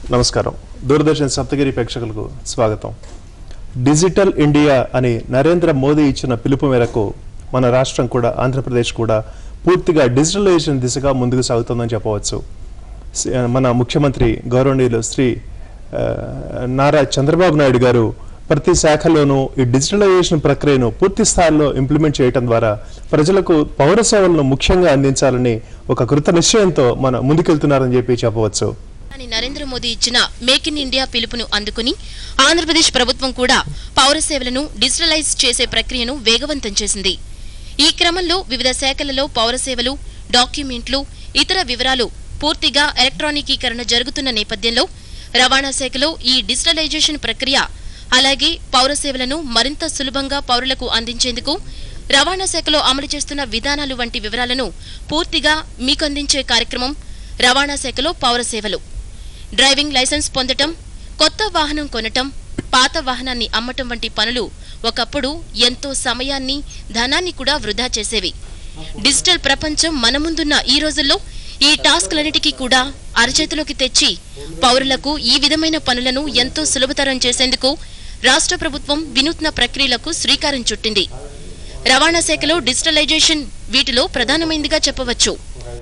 నమస్కారం. దూరదర్శన్ సప్తగిరి ప్రేక్షకులకు స్వాగతం. డిజిటల్ ఇండియా అని నరేంద్ర మోదీ ఇచ్చిన పిలుపు మేరకు మన రాష్ట్రం కూడా, ఆంధ్రప్రదేశ్ కూడా పూర్తిగా డిజిటలైజేషన్ దిశగా ముందుకు సాగుతుందని చెప్పవచ్చు. మన ముఖ్యమంత్రి గౌరవనీయులు శ్రీ నారా చంద్రబాబు నాయుడు గారు ప్రతి శాఖలోనూ ఈ డిజిటలైజేషన్ ప్రక్రియను పూర్తి స్థాయిలో ఇంప్లిమెంట్ చేయడం ద్వారా ప్రజలకు పౌర సేవలను ముఖ్యంగా అందించాలని ఒక కృత నిశ్చయంతో మన ముందుకెళ్తున్నారని చెప్పవచ్చు. నరేంద్ర మోదీ ఇచ్చిన మేక్ ఇన్ ఇండియా పిలుపును అందుకుని ఆంధ్రప్రదేశ్ ప్రభుత్వం కూడా పౌర సేవలను డిజిటలైజ్ చేసే ప్రక్రియను వేగవంతం చేసింది. ఈ క్రమంలో వివిధ శాఖలలో పౌర సేవలు, డాక్యుమెంట్లు, ఇతర వివరాలు పూర్తిగా ఎలక్ట్రానికీకరణ జరుగుతున్న నేపథ్యంలో రవాణా శాఖలో ఈ డిజిటలైజేషన్ ప్రక్రియ, అలాగే పౌర సేవలను మరింత సులభంగా పౌరులకు అందించేందుకు రవాణా శాఖలో అమలు చేస్తున్న విధానాలు వంటి వివరాలను పూర్తిగా మీకు అందించే కార్యక్రమం రవాణా శాఖలో పౌర సేవలు. డ్రైవింగ్ లైసెన్స్ పొందటం, కొత్త వాహనం కొనటం, పాత వాహనాన్ని అమ్మటం వంటి పనులు ఒకప్పుడు ఎంతో సమయాన్ని, ధనాన్ని కూడా వృధా చేసేవి. డిజిటల్ ప్రపంచం మన ముందున్న ఈ రోజుల్లో ఈ టాస్క్లన్నిటికీ కూడా అరచేతిలోకి తెచ్చి పౌరులకు ఈ విధమైన పనులను ఎంతో సులభతరం చేసేందుకు రాష్ట్ర ప్రభుత్వం వినూత్న ప్రక్రియలకు శ్రీకారం చుట్టింది. రవాణా శాఖలో డిజిటలైజేషన్ వీటిలో ప్రధానమైనదిగా చెప్పవచ్చు.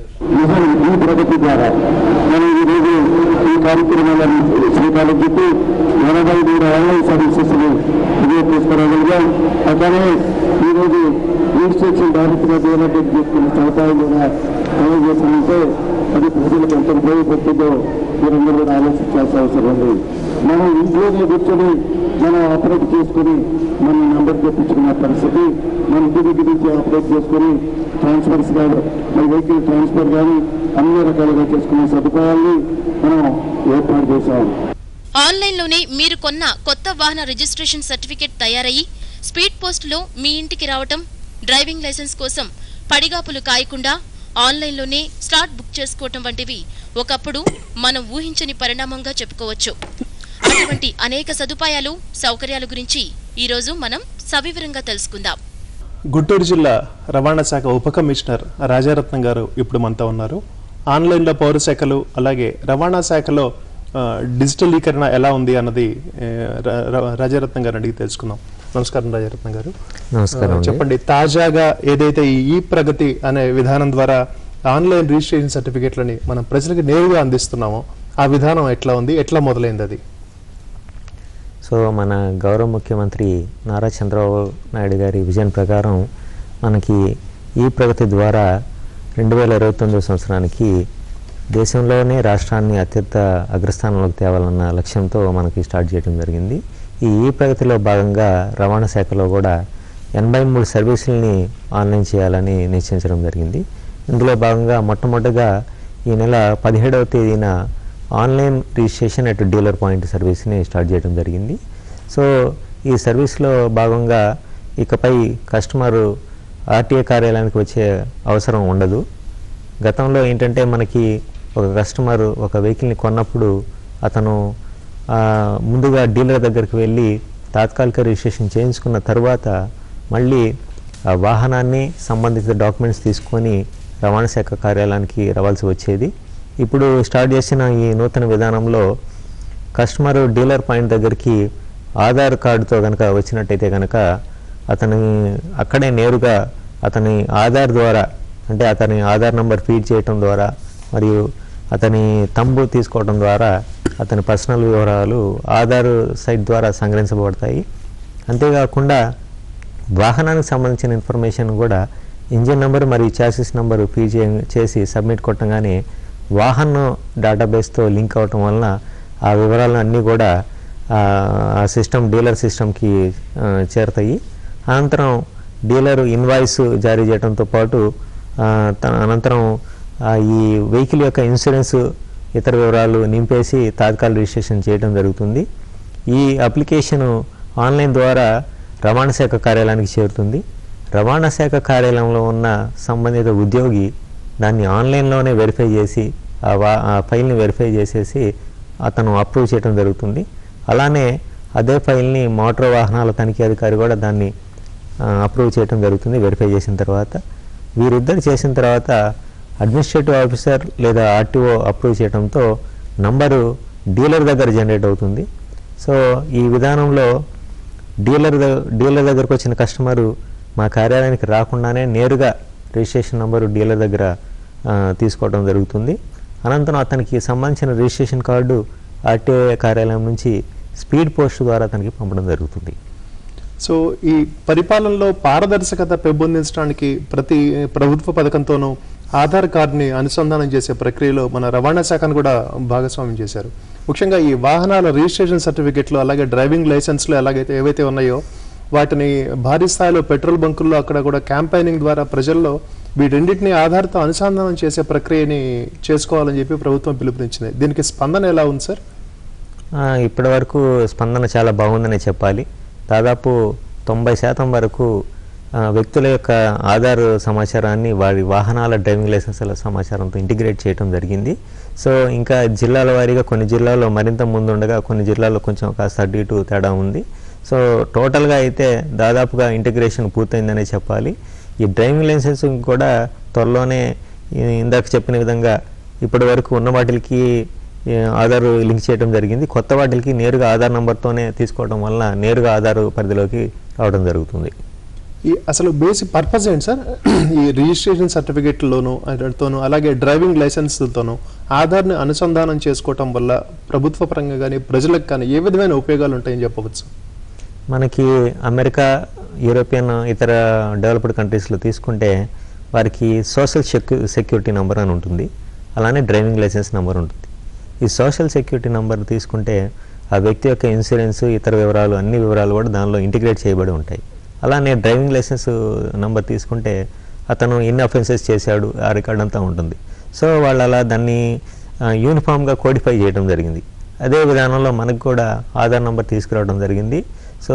అది ప్రజలకు ఎంత ఉపయోగపడుతుందో మీరందరూ కూడా ఆలోచించాల్సిన అవసరం ఉంది. మనం ఇంట్లోనే కూర్చొని మనం ఆపరేట్ చేసుకుని మన నెంబర్ తెప్పించుకున్న పరిస్థితి, మన ఇంటి దగ్గర నుంచి ఆపరేట్ చేసుకుని ట్రాన్స్ఫర్స్ కానీ, మన వెహికల్ ట్రాన్స్ఫర్ కానీ అన్ని రకాలుగా చేసుకునే సదుపాయాన్ని మనం ఏర్పాటు చేశాం. ఆన్లైన్లోనే మీరు కొన్న కొత్త వాహన రిజిస్ట్రేషన్ సర్టిఫికేట్ తయారయ్యి స్పీడ్ పోస్టులో మీ ఇంటికి రావటం, డ్రైవింగ్ లైసెన్స్ కోసం పడిగాపులు కాయకుండా ఆన్లైన్లోనే స్లాట్ బుక్ చేసుకోవటం వంటివి ఒకప్పుడు మనం ఊహించని పరిణామంగా చెప్పుకోవచ్చు. అటువంటి అనేక సదుపాయాలు, సౌకర్యాల గురించి ఈరోజు మనం సవివరంగా తెలుసుకుందాం. గుంటూరు జిల్లా రవాణా శాఖ ఉప కమిషనర్ రాజారత్నం గారు ఇప్పుడు మనతో ఉన్నారు. ఆన్లైన్లో పౌర శాఖలు, అలాగే రవాణా శాఖలో డిజిటలీకరణ ఎలా ఉంది అన్నది రాజారత్నం గారు అడిగి తెలుసుకుందాం. నమస్కారం రాజారత్నం గారు. నమస్కారం. చెప్పండి, తాజాగా ఏదైతే ఈ ప్రగతి అనే విధానం ద్వారా ఆన్లైన్ రిజిస్ట్రేషన్ సర్టిఫికేట్లని మనం ప్రజలకు నేరుగా అందిస్తున్నామో ఆ విధానం ఎట్లా ఉంది, ఎట్లా మొదలైంది అది? సో మన గౌరవ ముఖ్యమంత్రి నారా చంద్రబాబు నాయుడు గారి విజన్ ప్రకారం మనకి ఈ ప్రగతి ద్వారా 2029 సంవత్సరానికి దేశంలోనే రాష్ట్రాన్ని అత్యంత అగ్రస్థానంలోకి తేవాలన్న లక్ష్యంతో మనకి స్టార్ట్ చేయడం జరిగింది. ఈ ప్రగతిలో భాగంగా రవాణా శాఖలో కూడా 83 సర్వీసులని ఆన్లైన్ చేయాలని నిశ్చయించడం జరిగింది. ఇందులో భాగంగా మొట్టమొదటిగా ఈ నెల 17వ తేదీన online registration at dealer point సర్వీస్ని స్టార్ట్ చేయడం జరిగింది. సో ఈ సర్వీస్లో భాగంగా ఇకపై కస్టమరు ఆర్టీఏ కార్యాలయానికి వచ్చే అవసరం ఉండదు. గతంలో ఏంటంటే మనకి ఒక కస్టమర్ ఒక వెహికల్ని కొన్నప్పుడు అతను ముందుగా డీలర్ దగ్గరికి వెళ్ళి తాత్కాలిక రిజిస్ట్రేషన్ చేయించుకున్న తర్వాత మళ్ళీ ఆ వాహనాన్ని, సంబంధిత డాక్యుమెంట్స్ తీసుకొని రవాణా శాఖ కార్యాలయానికి రావాల్సి వచ్చేది. ఇప్పుడు స్టార్ట్ చేసిన ఈ నూతన విధానంలో కస్టమరు డీలర్ పాయింట్ దగ్గరికి ఆధార్ కార్డుతో కనుక వచ్చినట్టయితే కనుక అతని అక్కడే నేరుగా అతని ఆధార్ ద్వారా, అంటే అతని ఆధార్ నంబర్ ఫీడ్ చేయటం ద్వారా మరియు అతని తంబు తీసుకోవడం ద్వారా అతని పర్సనల్ వివరాలు ఆధార్ సైట్ ద్వారా సంగ్రహించబడతాయి. అంతేకాకుండా వాహనానికి సంబంధించిన ఇన్ఫర్మేషన్ కూడా ఇంజిన్ నెంబర్ మరియు చాసిస్ నెంబరు ఫీడ్ చేసి సబ్మిట్ కొట్టగానే వాహనం డేటాబేస్తో లింక్ అవటం వలన ఆ వివరాలు అన్నీ కూడా ఆ సిస్టమ్, డీలర్ సిస్టమ్కి చేరుతాయి. అనంతరం డీలరు ఇన్వాయిస్ జారీ చేయడంతో పాటు అనంతరం ఈ వెహికల్ యొక్క ఇన్సూరెన్స్, ఇతర వివరాలు నింపేసి తాత్కాలిక రిజిస్ట్రేషన్ చేయడం జరుగుతుంది. ఈ అప్లికేషను ఆన్లైన్ ద్వారా రవాణా శాఖ కార్యాలయానికి చేరుతుంది. రవాణా శాఖ కార్యాలయంలో ఉన్న సంబంధిత ఉద్యోగి దాన్ని ఆన్లైన్లోనే వెరిఫై చేసి ఆ ఫైల్ని వెరిఫై చేసేసి అతను అప్రూవ్ చేయడం జరుగుతుంది. అలానే అదే ఫైల్ని మోటార్ వాహనాల తనిఖీ అధికారి కూడా దాన్ని అప్రూవ్ చేయడం జరుగుతుంది వెరిఫై చేసిన తర్వాత. వీరిద్దరు చేసిన తర్వాత అడ్మినిస్ట్రేటివ్ ఆఫీసర్ లేదా ఆర్టీఓ అప్రూవ్ చేయడంతో నంబరు డీలర్ దగ్గర జనరేట్ అవుతుంది. సో ఈ విధానంలో డీలర్ దగ్గరకు వచ్చిన కస్టమరు మా కార్యాలయానికి రాకుండానే నేరుగా రిజిస్ట్రేషన్ నంబరు డీలర్ దగ్గర తీసుకోవడం జరుగుతుంది. అనంతరం అతనికి సంబంధించిన రిజిస్ట్రేషన్ కార్డు ఆర్టీఐ కార్యాలయం నుంచి స్పీడ్ పోస్ట్ ద్వారా అతనికి పంపడం జరుగుతుంది. సో ఈ పరిపాలనలో పారదర్శకత పెంపొందించడానికి ప్రతి ప్రభుత్వ పథకంతోనూ ఆధార్ కార్డుని అనుసంధానం చేసే ప్రక్రియలో మన రవాణా శాఖను కూడా భాగస్వామ్యం చేశారు. ముఖ్యంగా ఈ వాహనాల రిజిస్ట్రేషన్ సర్టిఫికెట్లు అలాగే డ్రైవింగ్ లైసెన్స్లు ఎలాగైతే ఏవైతే ఉన్నాయో వాటిని భారీ స్థాయిలో పెట్రోల్ బంకుల్లో అక్కడ కూడా క్యాంపెయినింగ్ ద్వారా ప్రజల్లో వీటన్నిటిని ఆధార్తో అనుసంధానం చేసే ప్రక్రియని చేసుకోవాలని చెప్పి ప్రభుత్వం పిలుపునిచ్చింది. దీనికి స్పందన ఎలా ఉంది సార్? ఇప్పటి వరకు స్పందన చాలా బాగుందనే చెప్పాలి. దాదాపు 90% వరకు వ్యక్తుల యొక్క ఆధార్ సమాచారాన్ని వారి వాహనాల డ్రైవింగ్ లైసెన్సుల సమాచారంతో ఇంటిగ్రేట్ చేయడం జరిగింది. సో ఇంకా జిల్లాల వారీగా కొన్ని జిల్లాల్లో మరింత ముందుండగా కొన్ని జిల్లాల్లో కొంచెం కాస్త అటు ఇటు తేడా ఉంది. సో టోటల్గా అయితే దాదాపుగా ఇంటిగ్రేషన్ పూర్తయిందనే చెప్పాలి. ఈ డ్రైవింగ్ లైసెన్స్ కూడా త్వరలోనే ఇందాక చెప్పిన విధంగా ఇప్పటి వరకు ఉన్న వాటికి ఆధార్ లింక్ చేయడం జరిగింది. కొత్త వాటికి నేరుగా ఆధార్ నంబర్తోనే తీసుకోవడం వల్ల నేరుగా ఆధార్ పరిధిలోకి రావడం జరుగుతుంది. ఈ అసలు బేసిక్ పర్పస్ ఏంటి సార్? ఈ రిజిస్ట్రేషన్ సర్టిఫికెట్లోను అలాగే డ్రైవింగ్ లైసెన్స్తోనూ ఆధార్ని అనుసంధానం చేసుకోవటం వల్ల ప్రభుత్వ పరంగా కానీ ప్రజలకు కానీ ఏ విధమైన ఉపయోగాలు ఉంటాయని చెప్పవచ్చు? మనకి అమెరికా, యూరోపియన్, ఇతర డెవలప్డ్ కంట్రీస్లో తీసుకుంటే వారికి సోషల్ సెక్యూరిటీ నెంబర్ అని ఉంటుంది, అలానే డ్రైవింగ్ లైసెన్స్ నెంబర్ ఉంటుంది. ఈ సోషల్ సెక్యూరిటీ నెంబర్ తీసుకుంటే ఆ వ్యక్తి యొక్క ఇన్సూరెన్స్, ఇతర వివరాలు, అన్ని వివరాలు కూడా దానిలో ఇంటిగ్రేట్ చేయబడి ఉంటాయి. అలానే డ్రైవింగ్ లైసెన్స్ నెంబర్ తీసుకుంటే అతను ఎన్ని అఫెన్సెస్ చేశాడు ఆ రికార్డ్ అంతా ఉంటుంది. సో వాళ్ళు అలా దాన్ని యూనిఫామ్గా కోడిఫై చేయడం జరిగింది. అదే విధానంలో మనకు కూడా ఆధార్ నెంబర్ తీసుకురావడం జరిగింది. సో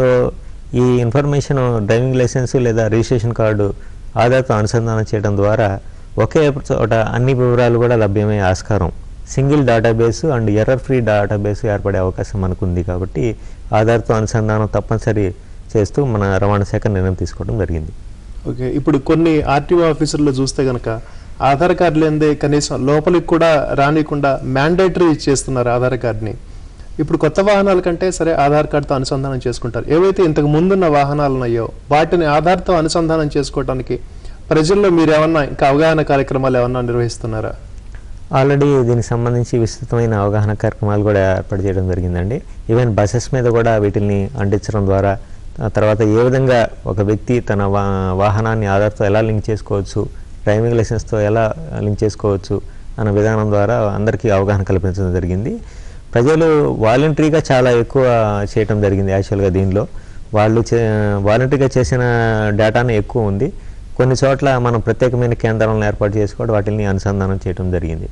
ఈ ఇన్ఫర్మేషన్ డ్రైవింగ్ లైసెన్స్ లేదా రిజిస్ట్రేషన్ కార్డు ఆధార్తో అనుసంధానం చేయడం ద్వారా ఒకే చోట అన్ని వివరాలు కూడా లభ్యమయ్యే ఆస్కారం, single database and error free database ఏర్పడే అవకాశం మనకు ఉంది. కాబట్టి ఆధార్తో అనుసంధానం తప్పనిసరి చేస్తూ మన రవాణా శాఖ నిర్ణయం తీసుకోవడం జరిగింది. ఓకే, ఇప్పుడు కొన్ని ఆర్టీఓ ఆఫీసుల్లో చూస్తే కనుక ఆధార్ కార్డు లేదే కనీసం లోపలికి కూడా రానికుండా మ్యాండేటరీ చేస్తున్నారు ఆధార్ కార్డుని. ఇప్పుడు కొత్త వాహనాల కంటే సరే ఆధార్ కార్డుతో అనుసంధానం చేసుకుంటారు. ఏవైతే ఇంతకు ముందున్న వాహనాలు ఉన్నాయో వాటిని ఆధార్తో అనుసంధానం చేసుకోవడానికి ప్రజల్లో మీరు ఏమన్నా ఇంకా అవగాహన కార్యక్రమాలు ఏమన్నా నిర్వహిస్తున్నారా? ఆల్రెడీ దీనికి సంబంధించి విస్తృతమైన అవగాహన కార్యక్రమాలు కూడా ఏర్పాటు చేయడం జరిగిందండి. ఈవెన్ బస్సెస్ మీద కూడా వీటిని అంటించడం ద్వారా, తర్వాత ఏ విధంగా ఒక వ్యక్తి తన వాహనాన్ని ఆధార్తో ఎలా లింక్ చేసుకోవచ్చు, డ్రైవింగ్ లైసెన్స్తో ఎలా లింక్ చేసుకోవచ్చు అన్న విధానం ద్వారా అందరికీ అవగాహన కల్పించడం జరిగింది. ప్రజలు వాలంటరీగా చాలా ఎక్కువ చేయటం జరిగింది. యాక్చువల్గా దీనిలో వాళ్ళు వాలంటరీగా చేసిన డేటానే ఎక్కువ ఉంది. కొన్ని చోట్ల మనం ప్రత్యేకమైన కేంద్రాలను ఏర్పాటు చేసుకోవడం, వాటిని అనుసంధానం చేయడం జరిగింది.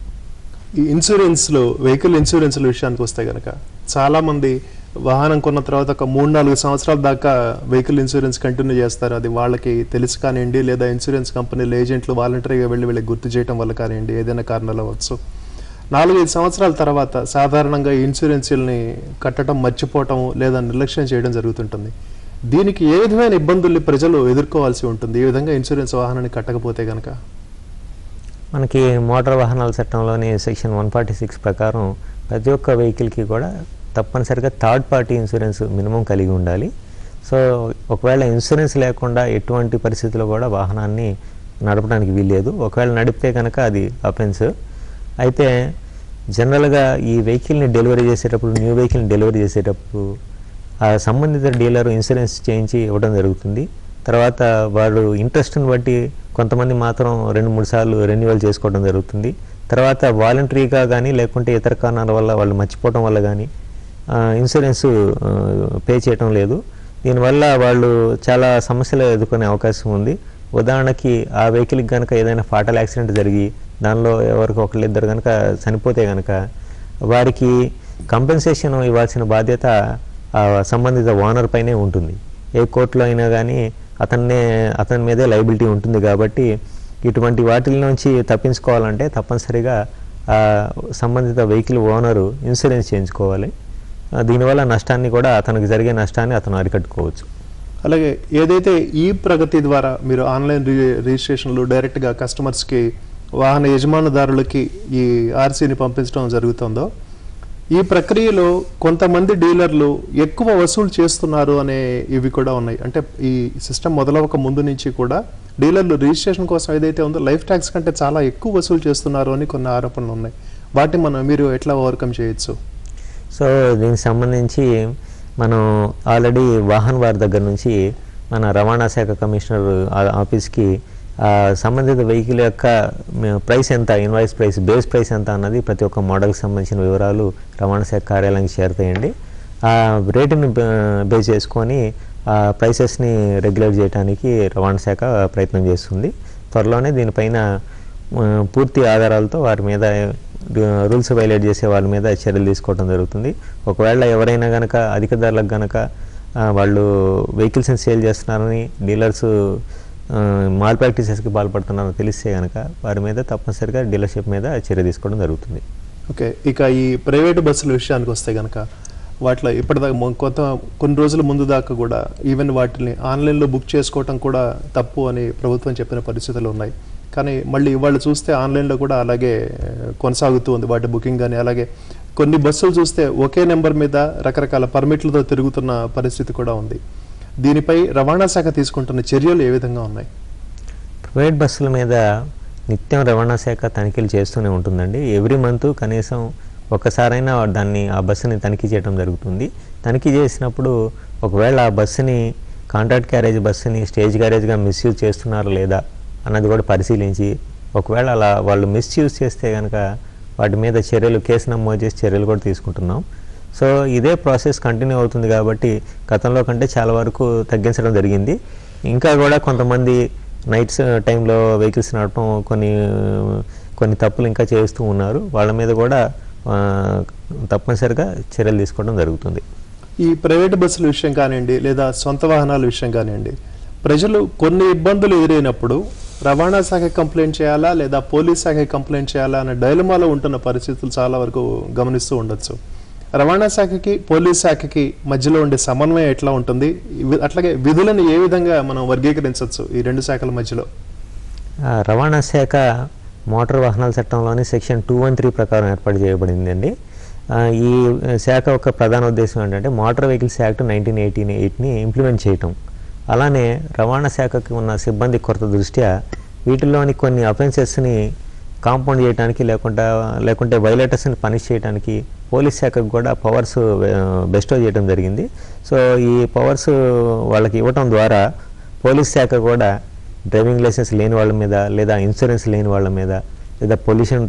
ఈ ఇన్సూరెన్స్లో, వెహికల్ ఇన్సూరెన్స్ల విషయానికి వస్తే కనుక చాలామంది వాహనం కొన్న తర్వాత ఒక 3-4 సంవత్సరాల దాకా వెహికల్ ఇన్సూరెన్స్ కంటిన్యూ చేస్తారు. అది వాళ్ళకి తెలుసు కానివ్వండి, లేదా ఇన్సూరెన్స్ కంపెనీల ఏజెంట్లు వాలంటరీగా వెళ్ళి గుర్తు చేయడం వల్ల కానివ్వండి, ఏదైనా కారణాలు అవ్వచ్చు. 4-5 సంవత్సరాల తర్వాత సాధారణంగా ఇన్సూరెన్స్ని కట్టడం మర్చిపోవటం లేదా నిర్లక్ష్యం చేయడం జరుగుతుంటుంది. దీనికి ఏ విధమైన ఇబ్బందుల్ని ప్రజలు ఎదుర్కోవాల్సి ఉంటుంది ఈ విధంగా ఇన్సూరెన్స్ వాహనాన్ని కట్టకపోతే కనుక? మనకి మోటార్ వాహనాల చట్టంలోని సెక్షన్ 146 ప్రకారం ప్రతి ఒక్క వెహికల్కి కూడా తప్పనిసరిగా థర్డ్ పార్టీ ఇన్సూరెన్స్ మినిమం కలిగి ఉండాలి. సో ఒకవేళ ఇన్సూరెన్స్ లేకుండా ఎటువంటి పరిస్థితుల్లో కూడా వాహనాన్ని నడపడానికి వీల్లేదు. ఒకవేళ నడిపితే కనుక అది అఫెన్స్. అయితే జనరల్గా ఈ వెహికల్ని డెలివరీ చేసేటప్పుడు, న్యూ వెహికల్ని డెలివరీ చేసేటప్పుడు ఆ సంబంధిత డీలర్ ఇన్సూరెన్స్ చేయించి ఇవ్వడం జరుగుతుంది. తర్వాత వాళ్ళు ఇంట్రెస్ట్ని బట్టి కొంతమంది మాత్రం 2-3 సార్లు రెన్యువల్ చేసుకోవడం జరుగుతుంది. తర్వాత వాలంటరీగా కానీ లేకుంటే ఇతర కారణాల వల్ల వాళ్ళు మర్చిపోవడం వల్ల కానీ ఇన్సూరెన్స్ పే చేయటం లేదు. దీనివల్ల వాళ్ళు చాలా సమస్యలు ఎదుర్కొనే అవకాశం ఉంది. ఉదాహరణకి ఆ వెహికల్కి కనుక ఏదైనా ఫాటల్ యాక్సిడెంట్ జరిగి దానిలో ఎవరికి ఒకళ్ళిద్దరు కనుక చనిపోతే కనుక వారికి కంపెన్సేషన్ ఇవ్వాల్సిన బాధ్యత సంబంధిత ఓనర్ పైనే ఉంటుంది. ఏ కోర్టులో అయినా కానీ అతని మీదే లయబిలిటీ ఉంటుంది. కాబట్టి ఇటువంటి వాటి నుంచి తప్పించుకోవాలంటే తప్పనిసరిగా సంబంధిత వెహికల్ ఓనరు ఇన్సూరెన్స్ చేయించుకోవాలి. దీనివల్ల నష్టాన్ని కూడా, అతనికి జరిగే నష్టాన్ని అతను అరికట్టుకోవచ్చు. అలాగే ఏదైతే ఈ ప్రగతి ద్వారా మీరు ఆన్లైన్ రిజిస్ట్రేషన్లు డైరెక్ట్గా కస్టమర్స్కి, వాహన యజమానుదారులకి ఈ ఆర్సీని పంపించడం జరుగుతుందో, ఈ ప్రక్రియలో కొంతమంది డీలర్లు ఎక్కువ వసూలు చేస్తున్నారు అనే ఇవి కూడా ఉన్నాయి. అంటే ఈ సిస్టమ్ మొదలవక ముందు నుంచి కూడా డీలర్లు రిజిస్ట్రేషన్ కోసం ఏదైతే ఉందో లైఫ్ ట్యాక్స్ కంటే చాలా ఎక్కువ వసూలు చేస్తున్నారు అని కొన్ని ఆరోపణలు ఉన్నాయి. వాటిని మీరు ఎట్లా ఓవర్కమ్ చేయొచ్చు? సో దీనికి సంబంధించి మనం ఆల్రెడీ వాహన్ వారి దగ్గర నుంచి మన రవాణా శాఖ కమిషనర్ ఆఫీస్కి సంబంధిత వెహికల్ యొక్క ప్రైస్ ఎంత, ఇన్వాయిస్ ప్రైస్, బేస్ ప్రైస్ ఎంత అన్నది ప్రతి ఒక్క మోడల్కి సంబంధించిన వివరాలు రవాణా శాఖ కార్యాలయానికి చేరుతాయండి. ఆ రేటుని బేస్ చేసుకొని ఆ ప్రైసెస్ని రెగ్యులేట్ చేయడానికి రవాణా శాఖ ప్రయత్నం చేస్తుంది. త్వరలోనే దీనిపైన పూర్తి ఆధారాలతో వారి మీద రూల్స్ వైలేట్ చేసే వాళ్ళ మీద చర్యలు తీసుకోవడం జరుగుతుంది. ఒకవేళ ఎవరైనా కనుక అధిక ధరలకు కనుక వాళ్ళు వెహికల్స్ని సేల్ చేస్తున్నారని డీలర్స్ మాల్ ప్రాక్టీసెస్కి పాల్పడుతున్నారని తెలిస్తే కనుక వారి మీద తప్పనిసరిగా డీలర్షిప్ మీద చర్య తీసుకోవడం జరుగుతుంది. ఓకే, ఇక ఈ ప్రైవేటు బస్సుల విషయానికి వస్తే కనుక వాటిలో ఇప్పటిదాకా కొన్ని రోజుల ముందు దాకా కూడా ఈవెన్ వాటిని ఆన్లైన్లో బుక్ చేసుకోవటం కూడా తప్పు అని ప్రభుత్వం చెప్పిన పరిస్థితులు ఉన్నాయి. కానీ మళ్ళీ ఇవాళ చూస్తే ఆన్లైన్లో కూడా అలాగే కొనసాగుతూ ఉంది వాటి బుకింగ్. కానీ అలాగే కొన్ని బస్సులు చూస్తే ఒకే నెంబర్ మీద రకరకాల పర్మిట్లతో తిరుగుతున్న పరిస్థితి కూడా ఉంది. దీనిపై రవాణా శాఖ తీసుకుంటున్న చర్యలు ఏ విధంగా ఉన్నాయి? ప్రైవేట్ బస్సుల మీద నిత్యం రవాణా శాఖ తనిఖీలు చేస్తూనే ఉంటుందండి. ఎవ్రీ మంత్ కనీసం ఒక్కసారైనా ఆ బస్సుని తనిఖీ చేయడం జరుగుతుంది. తనిఖీ చేసినప్పుడు ఒకవేళ ఆ బస్సుని కాంట్రాక్ట్ క్యారేజ్ బస్సుని స్టేజ్ క్యారేజ్గా మిస్యూజ్ చేస్తున్నారా లేదా అన్నది కూడా పరిశీలించి ఒకవేళ అలా వాళ్ళు మిస్యూజ్ చేస్తే కనుక వాటి మీద కేసు నమోదు చేసి చర్యలు కూడా తీసుకుంటున్నాం. సో ఇదే ప్రాసెస్ కంటిన్యూ అవుతుంది కాబట్టి గతంలో కంటే చాలా వరకు తగ్గించడం జరిగింది. ఇంకా కూడా కొంతమంది నైట్స్ టైంలో వెహికల్స్ నడపడం కొన్ని తప్పులు ఇంకా చేస్తూ ఉన్నారు. వాళ్ళ మీద కూడా తప్పనిసరిగా చర్యలు తీసుకోవడం జరుగుతుంది. ఈ ప్రైవేట్ బస్సుల విషయం కానివ్వండి లేదా సొంత వాహనాల విషయం కానివ్వండి, ప్రజలు కొన్ని ఇబ్బందులు ఎదురైనప్పుడు రవాణా శాఖ కంప్లైంట్ చేయాలా లేదా పోలీస్ శాఖ కంప్లైంట్ చేయాలా అనే డైలమాలో ఉంటున్న పరిస్థితులు చాలా వరకు గమనిస్తూ ఉండొచ్చు. రవాణా శాఖకి పోలీస్ శాఖకి మధ్యలో ఉండే సమన్వయం ఎట్లా ఉంటుంది? అట్లాగే విధులను ఏ విధంగా మనం వర్గీకరించవచ్చు ఈ రెండు శాఖల మధ్యలో? రవాణా శాఖ మోటార్ వాహనాల చట్టంలోని సెక్షన్ 213 ప్రకారం ఏర్పాటు చేయబడిందండి. ఈ శాఖ యొక్క ప్రధాన ఉద్దేశం ఏంటంటే మోటార్ వెహికల్స్ యాక్ట్ 1988ని ఇంప్లిమెంట్ చేయటం. అలానే రవాణా శాఖకి ఉన్న సిబ్బంది కొరత దృష్ట్యా వీటిల్లోని కొన్ని అఫెన్సెస్ని కాంపౌండ్ చేయడానికి లేకుంటే వైలేటర్స్ని పనిష్ చేయడానికి పోలీస్ శాఖకు కూడా పవర్స్ బెస్టో చేయడం జరిగింది. సో ఈ పవర్స్ వాళ్ళకి ఇవ్వటం ద్వారా పోలీస్ శాఖ కూడా డ్రైవింగ్ లైసెన్స్ లేని వాళ్ళ మీద లేదా ఇన్సూరెన్స్ లేని వాళ్ళ మీద లేదా పొల్యూషన్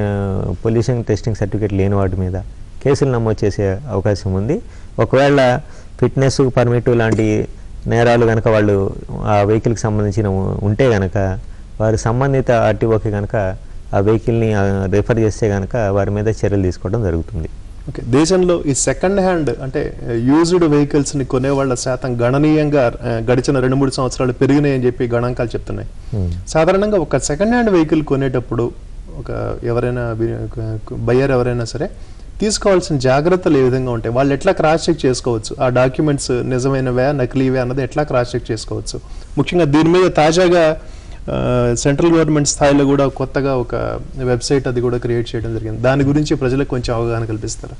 టెస్టింగ్ సర్టిఫికేట్ లేని వాటి మీద కేసులు నమోదు చేసే అవకాశం ఉంది. ఒకవేళ ఫిట్నెస్ పర్మిట్ లాంటి నేరాలు కనుక వాళ్ళు ఆ వెహికల్కి సంబంధించిన ఉంటే కనుక వారి సంబంధిత ఆర్టీఓకి కనుక ఆ వెహికల్ని రిఫర్ చేస్తే కనుక వారి మీద చర్యలు తీసుకోవడం జరుగుతుంది. ఓకే, దేశంలో ఈ సెకండ్ హ్యాండ్ అంటే యూజ్డ్ వెహికల్స్ని కొనేవాళ్ళ శాతం గణనీయంగా గడిచిన 2-3 సంవత్సరాలు పెరిగినాయని చెప్పి గణాంకాలు చెప్తున్నాయి. సాధారణంగా ఒక సెకండ్ హ్యాండ్ వెహికల్ కొనేటప్పుడు ఎవరైనా బయ్యర్ ఎవరైనా సరే తీసుకోవాల్సిన జాగ్రత్తలు ఏ విధంగా ఉంటాయి? వాళ్ళు ఎట్లా క్రాస్ చెక్ చేసుకోవచ్చు? ఆ డాక్యుమెంట్స్ నిజమైనవే నకిలీవే అన్నది ఎట్లా క్రాస్ చెక్ చేసుకోవచ్చు? ముఖ్యంగా దీని మీద తాజాగా సెంట్రల్ గవర్నమెంట్ స్థాయిలో కూడా కొత్తగా ఒక వెబ్సైట్ అది కూడా క్రియేట్ చేయడం జరిగింది. దాని గురించి ప్రజలకు కొంచెం అవగాహన కల్పిస్తారా?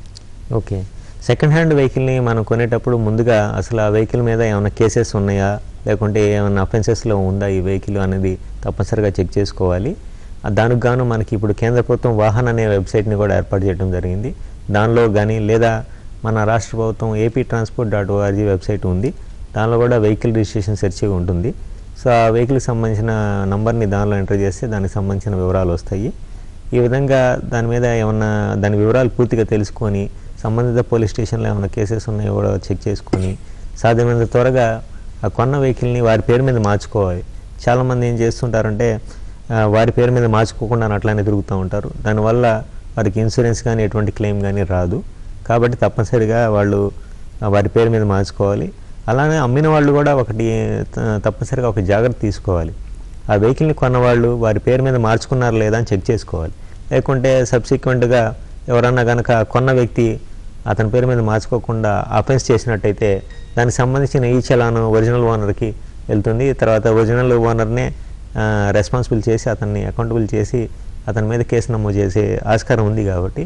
ఓకే, సెకండ్ హ్యాండ్ వెహికల్ని మనం కొనేటప్పుడు ముందుగా అసలు ఆ వెహికల్ మీద ఏమైనా కేసెస్ ఉన్నాయా లేకుంటే ఏమైనా అఫెన్సెస్లో ఉందా ఈ వెహికల్ అనేది తప్పనిసరిగా చెక్ చేసుకోవాలి. దానికి గాను మనకి ఇప్పుడు కేంద్ర ప్రభుత్వం వాహన్ అనే వెబ్సైట్ని కూడా ఏర్పాటు చేయడం జరిగింది. దానిలో కానీ లేదా మన రాష్ట్ర ప్రభుత్వం aptransport.org వెబ్సైట్ ఉంది. దానిలో కూడా వెహికల్ రిజిస్ట్రేషన్ సెర్చ్ ఉంటుంది. సో ఆ వెహికల్కి సంబంధించిన నంబర్ని దానిలో ఎంటర్ చేస్తే దానికి సంబంధించిన వివరాలు వస్తాయి. ఈ విధంగా దాని మీద ఏమన్నా దాని వివరాలు పూర్తిగా తెలుసుకొని సంబంధిత పోలీస్ స్టేషన్లో ఏమైనా కేసెస్ ఉన్నాయో కూడా చెక్ చేసుకొని సాధ్యమైనంత త్వరగా ఆ కొన్న వెహికల్ని వారి పేరు మీద మార్చుకోవాలి. చాలామంది ఏం చేస్తుంటారంటే వారి పేరు మీద మార్చుకోకుండా అట్లానే తిరుగుతూ ఉంటారు. దానివల్ల వారికి ఇన్సూరెన్స్ కానీ ఎటువంటి క్లెయిమ్ కానీ రాదు. కాబట్టి తప్పనిసరిగా వాళ్ళు వారి పేరు మీద మార్చుకోవాలి. అలానే అమ్మిన వాళ్ళు కూడా తప్పనిసరిగా ఒక జాగ్రత్త తీసుకోవాలి. ఆ వెహికల్ని కొన్నవాళ్ళు వారి పేరు మీద మార్చుకున్నారా లేదా అని చెక్ చేసుకోవాలి. లేకుంటే సబ్సిక్వెంట్గా ఎవరన్నా కనుక కొన్న వ్యక్తి అతని పేరు మీద మార్చుకోకుండా అఫెన్స్ చేసినట్టయితే దానికి సంబంధించిన ఈ చలాను ఒరిజినల్ ఓనర్కి వెళ్తుంది. తర్వాత ఒరిజినల్ ఓనర్నే రెస్పాన్సిబుల్ చేసి అతన్ని అకౌంటబుల్ చేసి అతని మీద కేసు నమోదు చేసే ఆస్కారం ఉంది. కాబట్టి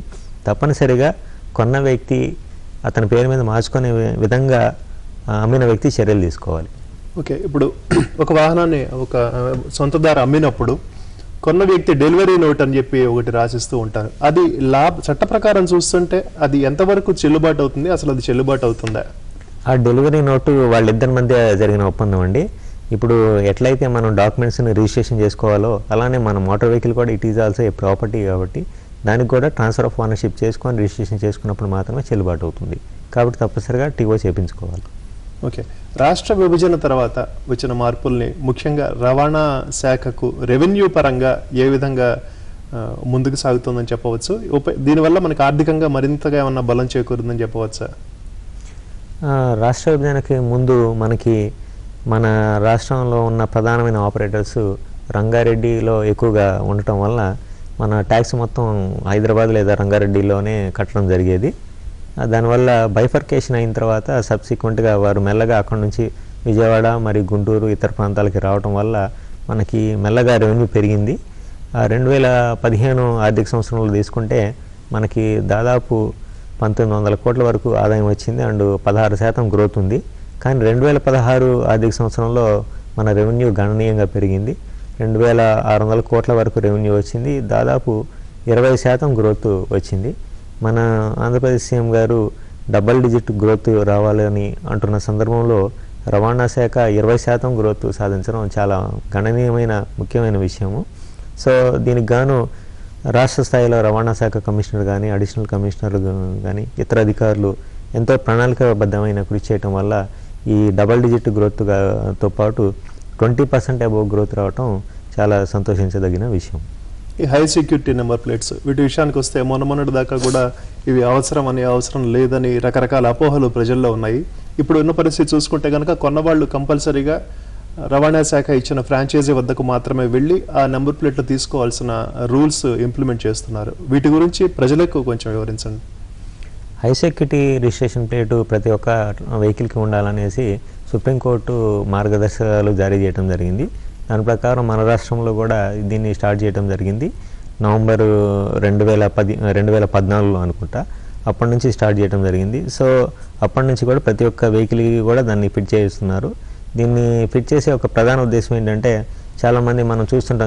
తప్పనిసరిగా కొన్న వ్యక్తి అతని పేరు మీద మార్చుకునే విధంగా అమ్మిన వ్యక్తి చర్యలు తీసుకోవాలి. ఓకే, ఇప్పుడు ఒక వాహనాన్ని ఒక సొంతదారు అమ్మినప్పుడు కొన్న వ్యక్తి డెలివరీ నోట్ అని చెప్పి ఒకటి రాసిస్తూ ఉంటారు. అది చట్ట ప్రకారం చూస్తుంటే అది ఎంతవరకు చెల్లుబాటు అవుతుంది, అసలు అది చెల్లుబాటు అవుతుందా? ఆ డెలివరీ నోటు వాళ్ళిద్దరి మధ్య జరిగిన ఒప్పందం అండి. ఇప్పుడు ఎట్లయితే మనం డాక్యుమెంట్స్ని రిజిస్ట్రేషన్ చేసుకోవాలో అలానే మన మోటార్ వెహికల్ కూడా it is also a property కాబట్టి దానికి కూడా ట్రాన్స్ఫర్ ఆఫ్ ఓనర్షిప్ చేసుకొని రిజిస్ట్రేషన్ చేసుకున్నప్పుడు మాత్రమే చెల్లుబాటు అవుతుంది. కాబట్టి తప్పనిసరిగా టీఓ చేయించుకోవాలి. ఓకే, రాష్ట్ర విభజన తర్వాత వచ్చిన మార్పుల్ని ముఖ్యంగా రవాణా శాఖకు రెవెన్యూ పరంగా ఏ విధంగా ముందుకు సాగుతుందని చెప్పవచ్చు? దీనివల్ల మనకి ఆర్థికంగా మరింతగా ఏమన్నా బలం చేకూరుందని చెప్పవచ్చా? రాష్ట్ర విభజనకి ముందు మనకి మన రాష్ట్రంలో ఉన్న ప్రధానమైన ఆపరేటర్స్ రంగారెడ్డిలో ఎక్కువగా ఉండటం వల్ల మన ట్యాక్స్ మొత్తం హైదరాబాద్ లేదా రంగారెడ్డిలోనే కట్టడం జరిగేది. దానివల్ల బైఫర్కేషన్ అయిన తర్వాత సబ్సిక్వెంట్గా వారు మెల్లగా అక్కడి నుంచి విజయవాడ మరియు గుంటూరు ఇతర ప్రాంతాలకి రావడం వల్ల మనకి మెల్లగా రెవెన్యూ పెరిగింది. 2015 ఆర్థిక సంవత్సరంలో తీసుకుంటే మనకి దాదాపు 1900 కోట్ల వరకు ఆదాయం వచ్చింది అండ్ 16% గ్రోత్ ఉంది. కానీ 2016 ఆర్థిక సంవత్సరంలో మన రెవెన్యూ గణనీయంగా పెరిగింది. 2600 కోట్ల వరకు రెవెన్యూ వచ్చింది. దాదాపు 20% గ్రోత్ వచ్చింది. మన ఆంధ్రప్రదేశ్ సీఎం గారు డబల్ డిజిట్ గ్రోత్ రావాలని అంటున్న సందర్భంలో రవాణా శాఖ 20% గ్రోత్ సాధించడం చాలా గణనీయమైన ముఖ్యమైన విషయము. సో దీనికి గాను రాష్ట్ర స్థాయిలో రవాణా శాఖ కమిషనర్ కానీ అడిషనల్ కమిషనర్లు కానీ ఇతర అధికారులు ఎంతో ప్రణాళికాబద్ధమైన కృషి చేయటం వల్ల ఈ డబల్ డిజిట్ గ్రోత్తో పాటు 20% అబోవ్ గ్రోత్ రావటం చాలా సంతోషించదగిన విషయం. ఈ హై సెక్యూరిటీ నెంబర్ ప్లేట్స్ వీటి విషయానికి వస్తే మొన్నటి దాకా కూడా ఇవి అవసరం లేదని రకరకాల అపోహలు ప్రజల్లో ఉన్నాయి. ఇప్పుడు ఉన్న పరిస్థితి చూసుకుంటే కనుక కొన్నవాళ్ళు కంపల్సరీగా రవాణా శాఖ ఇచ్చిన ఫ్రాంచైజీ వద్దకు మాత్రమే వెళ్ళి ఆ నెంబర్ ప్లేట్లు తీసుకోవాల్సిన రూల్స్ ఇంప్లిమెంట్ చేస్తున్నారు. వీటి గురించి ప్రజలకు కొంచెం వివరించండి. హై సెక్యూరిటీ రిజిస్ట్రేషన్ ప్లేటు ప్రతి ఒక్క వెహికల్కి ఉండాలనేసి సుప్రీంకోర్టు మార్గదర్శకాలు జారీ చేయడం జరిగింది. దాని ప్రకారం మన రాష్ట్రంలో కూడా దీన్ని స్టార్ట్ చేయడం జరిగింది. నవంబర్ 2014లో అనుకుంటా అప్పటి నుంచి స్టార్ట్ చేయడం జరిగింది. సో అప్పటి నుంచి కూడా ప్రతి ఒక్క వెహికల్కి కూడా దాన్ని ఫిట్ చేస్తున్నారు. దీన్ని ఫిట్ చేసే ఒక ప్రధాన ఉద్దేశం ఏంటంటే చాలామంది మనం చూస్తుంటాం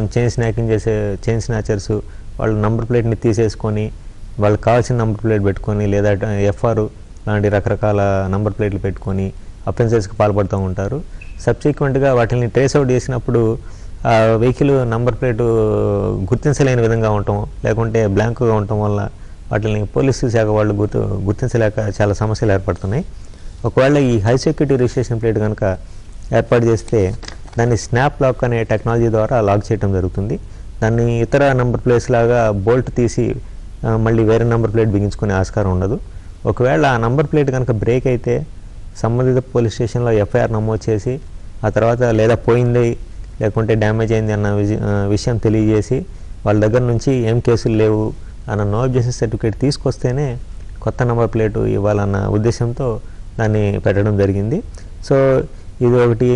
చైన్ స్నాచర్స్ వాళ్ళు నంబర్ ప్లేట్ని తీసేసుకొని వాళ్ళకి కావాల్సిన నంబర్ ప్లేట్ పెట్టుకొని లేదా ఎఫ్ఆర్ లాంటి రకరకాల నంబర్ ప్లేట్లు పెట్టుకొని అఫెన్సెస్కి పాల్పడుతూ ఉంటారు. సబ్సిక్వెంట్గా వాటిని ట్రేస్ అవుట్ చేసినప్పుడు ఆ వెహికల్ నంబర్ ప్లేటు గుర్తించలేని విధంగా ఉండటం లేకుంటే బ్లాంక్గా ఉండటం వల్ల వాటిని పోలీసు శాఖ వాళ్ళు గుర్తించలేక చాలా సమస్యలు ఏర్పడుతున్నాయి. ఒకవేళ ఈ హై సెక్యూరిటీ రిజిస్ట్రేషన్ ప్లేట్ కనుక ఏర్పాటు చేస్తే దాన్ని స్నాప్ లాక్ అనే టెక్నాలజీ ద్వారా లాక్ చేయడం జరుగుతుంది. దాన్ని ఇతర నెంబర్ ప్లేట్స్ లాగా బోల్ట్ తీసి మళ్ళీ వేరే నెంబర్ ప్లేట్ బిగించుకునే ఆస్కారం ఉండదు. ఒకవేళ ఆ నెంబర్ ప్లేట్ కనుక బ్రేక్ అయితే సంబంధిత పోలీస్ స్టేషన్లో ఎఫ్ఐఆర్ నమోదు చేసి ఆ తర్వాత లేదా పోయింది లేకుంటే డ్యామేజ్ అయింది అన్న విషయం తెలియజేసి వాళ్ళ దగ్గర నుంచి ఏం కేసులు లేవు అన్న నో అబ్జెక్షన్ సర్టిఫికేట్ తీసుకొస్తేనే కొత్త నెంబర్ ప్లేటు ఇవ్వాలన్న ఉద్దేశంతో దాన్ని పెట్టడం జరిగింది. సో ఇది ఒకటి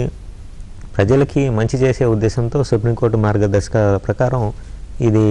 ప్రజలకి మంచి చేసే ఉద్దేశంతో సుప్రీంకోర్టు మార్గదర్శక ప్రకారం ఇది